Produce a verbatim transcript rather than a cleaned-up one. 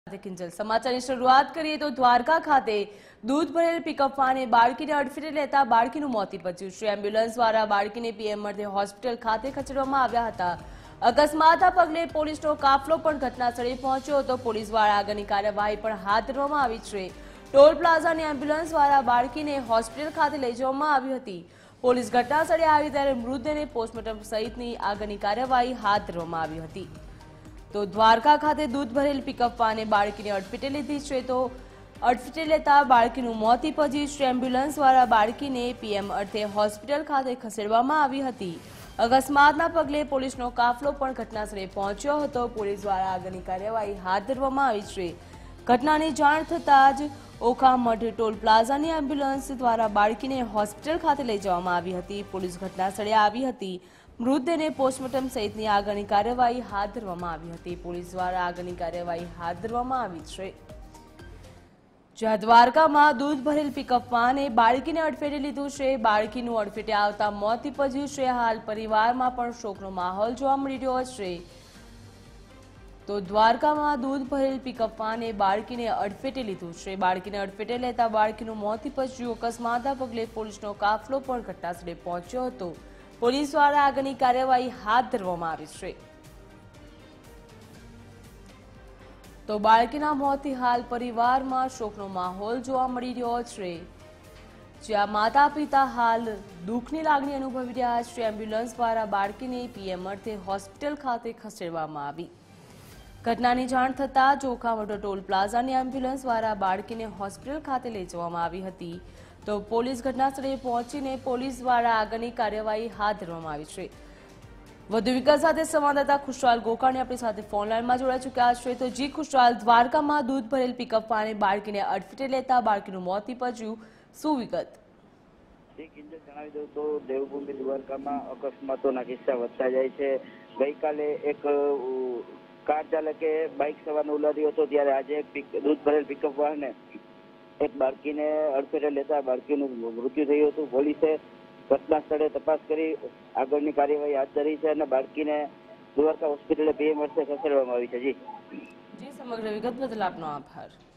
કિંજલ સમાચારની શરૂઆત કરીએ તો દ્વારકા ખાતે દૂધ ભરેલ પિકઅપ વાને બાળકીને અડફેટે લેતા બાળકીનું મોત નીપજ્યું છે। એમ્બ્યુલન્સ દ્વારા બાળકીને પીએમ અર્થે હોસ્પિટલ ખાતે ખસેડવામાં આવ્યા હતા। અકસ્માતના પગલે પોલીસનો કાફલો પણ ઘટનાસ્થળે પહોંચ્યો હતો। પોલીસ દ્વારા આગળની કાર્યવાહી પણ હાથ ધરવામાં આવી છે। ટોલ પ્લાઝાની એમ્બ્યુલન્સ દ્વારા બાળકીને હોસ્પિટલ ખાતે લઈ જવામાં આવી હતી। પોલીસ ઘટનાસ્થળે આવી ત્યારે મૃતદેહને પોસ્ટમોર્ટમ સહિતની આગળની કાર્યવાહી હાથ ધરવામાં આવી હતી। તો દ્વારકા ખાતે દૂધ ભરેલ પિકઅપ વાને બાળકીને અડફેટે લીધી છે તો અડફેટે લેતા બાળકીનું મોત નીપજ્યું છે। એમ્બ્યુલન્સ દ્વારા બાળકીને પીએમ અર્થે હોસ્પિટલ ખાતે ખસેડવામાં આવી હતી। અકસ્માતના પગલે પોલીસનો કાફલો પણ ઘટનાસ્થળે પહોંચ્યો હતો। પોલીસ દ્વારા આગળની કાર્યવાહી હાથ ધરવામાં આવી છે। ઘટનાની જાણ થતાં જ ઓખામઠ ટોલ પ્લાઝાની એમ્બ્યુલન્સ દ્વારા બાળકીને હોસ્પિટલ ખાતે લઈ જવામાં આવી હતી। પોલીસ ઘટનાસ્થળે આવી હતી। મૃતદેહને પોસ્ટમોર્ટમ સહિતની આગળની કાર્યવાહી હાથ ધરવામાં આવી હતી। પોલીસ દ્વારા આગળની કાર્યવાહી હાથ ધરવામાં આવી છે। જ્યાં દ્વારકામાં દૂધ ભરેલ પિકઅપ વાને બાળકીને અડફેટે લીધું છે। બાળકીનું અડફેટે આવતા મોત નીપજ્યું છે। હાલ પરિવારમાં પણ શોકનો માહોલ જોવા મળી રહ્યો છે। તો દ્વારકામાં દૂધ ભરેલ પિકઅપ વાને બાળકીને અડફેટે લીધું છે। બાળકીને અડફેટે લેતા બાળકીનું મોત નીપજ્યું। અકસ્માતના પગલે પોલીસનો કાફલો પણ ઘટનાસ્થળે પહોંચ્યો હતો। પોલીસ દ્વારા આગળની કાર્યવાહી હાથ ધરવામાં આવી છે। તો બાળકીના મોતથી હાલ પરિવારમાં શોકનો માહોલ જોવા મળી રહ્યો છે। જ્યાં માતા પિતા હાલ દુઃખની લાગણી અનુભવી રહ્યા છે। એમ્બ્યુલન્સ દ્વારા બાળકીને પીએમ અર્થે હોસ્પિટલ ખાતે ખસેડવામાં આવી। ઘટનાની જાણ થતાં ઓખામઠ ટોલ પ્લાઝાની એમ્બ્યુલન્સ દ્વારા બાળકીને હોસ્પિટલ ખાતે લઈ જવામાં આવી હતી। તો પોલીસ ઘટનાસ્થળે પહોંચીને પોલીસ દ્વારા આગળની કાર્યવાહી હાથ ધરવામાં આવી છે। વધુ વિગત સાથે સંવાદદાતા ખુશાલ ગોકાણી આપણી સાથે ફોન લાઈનમાં જોડાઈ ચૂક્યા છે। તો જી ખુશાલ, દ્વારકામાં દૂધ ભરેલ પિકઅપ વાને બાળકીને અડફેટે લેતા બાળકીનું મોત નીપજ્યું, શું વિગત? જણાવી દઉં તો દેવભૂમિ દ્વારકામાં અકસ્માતોના કિસ્સા વધતા જાય છે। ગઈકાલે એક કાર ચાલકે બાઇક સવારનો ઉલાર્યો હતો, ત્યારે આજે એક દૂધ ભરેલ પિકઅપ વાહને એક બાળકીને અડફેટે લેતા બાળકીનું મૃત્યુ થયું હતું। પોલીસે ઘટના સ્થળે તપાસ કરી આગળની કાર્યવાહી હાથ ધરી છે અને બાળકીને દ્વારકા હોસ્પિટલે પીએમ અર્થે ખસેડવામાં આવી છે। જી જી સમગ્ર વિગત બદલ આપનો આભાર।